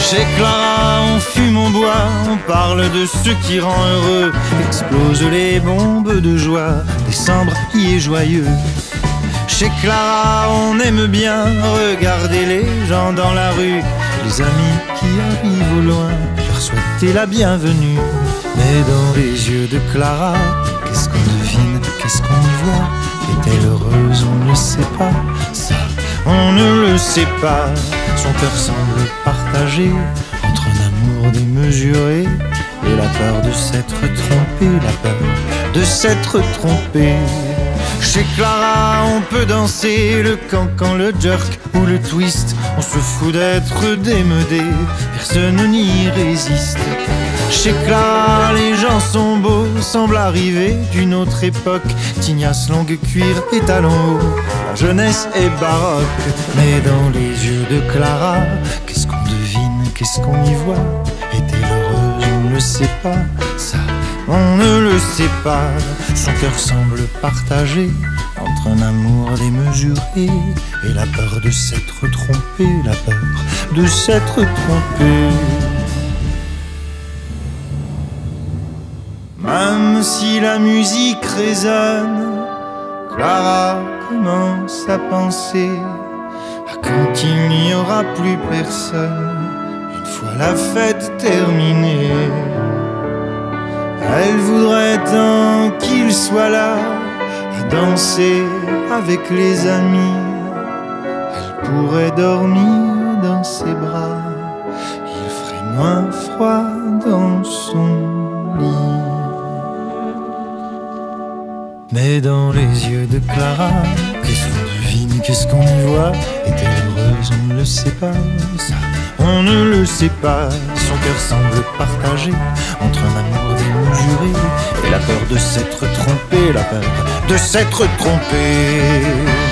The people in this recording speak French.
Chez Clara, on fume, on boit, on parle de ce qui rend heureux. Explosent les bombes de joie, décembre y est joyeux. Chez Clara, on aime bien regarder les gens dans la rue, les amis qui arrivent au loin, leur souhaiter la bienvenue. Mais dans les yeux de Clara, qu'est-ce qu'on devine, qu'est-ce qu'on y voit? Est-elle heureuse? On ne le sait pas, ça, on ne le sait pas. Son cœur semble partagé entre un amour démesuré et la peur de s'être trompé, la peur de s'être trompé. Chez Clara, on peut danser le cancan, le jerk ou le twist. On se fout d'être démodé, personne n'y résiste. Chez Clara, les gens sont beaux, semblent arriver d'une autre époque. Tignasse, longue cuir et talons hauts, la jeunesse est baroque. Mais dans les yeux de Clara, qu'est-ce qu'on devine, qu'est-ce qu'on y voit? Est-elle heureuse? On ne le sait pas, ça, on ne le sait pas. Son cœur semble partagé entre un amour démesuré et la peur de s'être trompé, la peur de s'être trompé. Même si la musique résonne, Clara commence à penser à quand il n'y aura plus personne, une fois la fête terminée. Elle voudrait tant qu'il soit là, à danser avec les amis. Elle pourrait dormir dans ses bras, il ferait moins froid dans son lit. Mais dans les yeux de Clara, qu'est-ce qu'on devine, qu'est-ce qu'on y voit? Est-elle heureuse? On ne le sait pas, ça, on ne le sait pas. Son cœur semble partagé entre un amour démesuré et la peur de s'être trompé, la peur de s'être trompé.